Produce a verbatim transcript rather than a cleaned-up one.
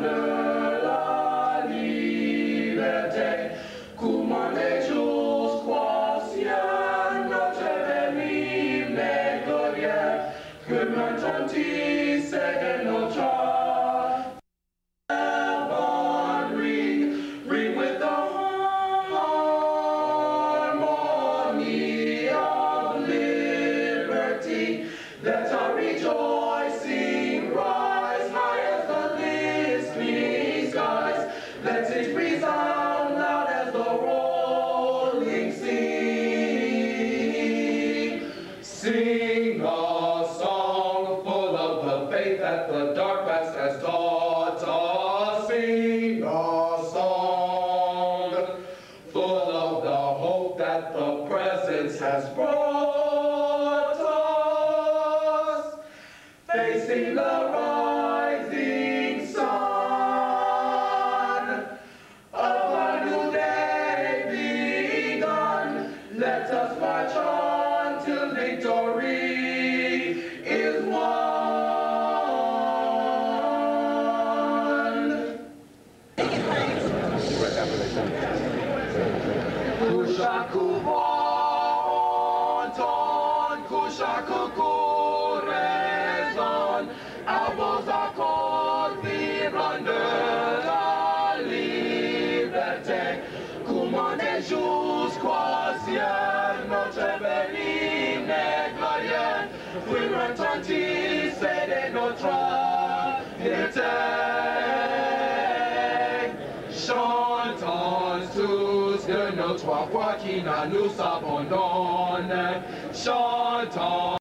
de la liberté. Comment les jours croissent, notre hymne glorieux, que retentisse de notre heaven ring, ring with the harmony of liberty. Let our rejoicing rise high as the listening skies. Let it resound loud as the rolling sea. Sing a song full of the faith that the dark past has taught us. Sing a song full of the hope that the presence has brought us. Facing the rising sun of a new day begun, let us march on till victory is won. Kushaku bonton, kushaku raison, à vos accords vibrant de la liberté. Comment des jours croisières, notre bénigne glorieux, puis retentisse de notre piété. Chantons tous de nos trois voix qui ne nous abandonnent. Chantons.